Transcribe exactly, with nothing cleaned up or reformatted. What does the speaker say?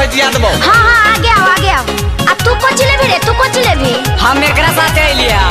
भेजिया देबो। हां हां आ गया आ गया। आ तू कोची लेबी रे? तू कोची लेबी? हम एकरा साथे आइलिया।